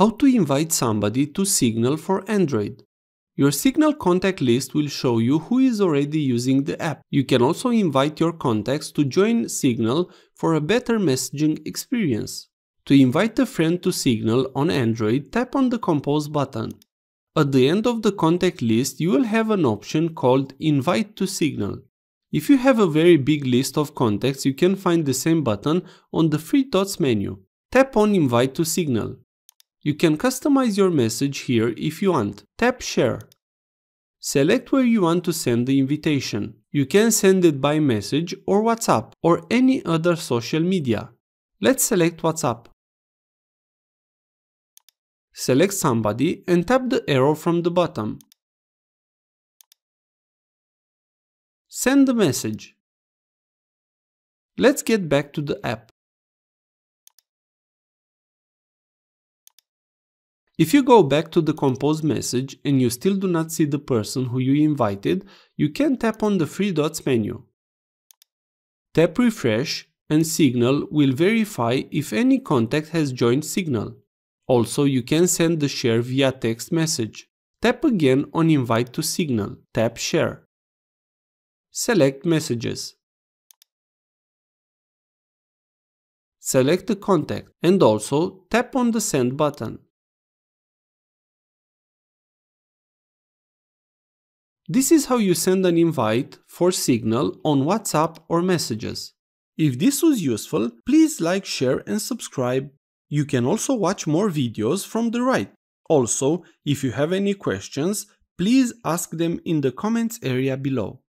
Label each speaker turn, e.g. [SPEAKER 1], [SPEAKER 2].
[SPEAKER 1] How to invite somebody to Signal for Android. Your Signal contact list will show you who is already using the app. You can also invite your contacts to join Signal for a better messaging experience. To invite a friend to Signal on Android, tap on the Compose button. At the end of the contact list, you will have an option called Invite to Signal. If you have a very big list of contacts, you can find the same button on the three dots menu. Tap on Invite to Signal. You can customize your message here if you want. Tap Share. Select where you want to send the invitation. You can send it by message or WhatsApp or any other social media. Let's select WhatsApp. Select somebody and tap the arrow from the bottom. Send the message. Let's get back to the app. If you go back to the Compose message and you still do not see the person who you invited, you can tap on the three dots menu. Tap Refresh and Signal will verify if any contact has joined Signal. Also, you can send the share via text message. Tap again on Invite to Signal. Tap Share. Select Messages. Select the contact and also tap on the Send button. This is how you send an invite for Signal on WhatsApp or Messages. If this was useful, please like, share and subscribe. You can also watch more videos from the right. Also, if you have any questions, please ask them in the comments area below.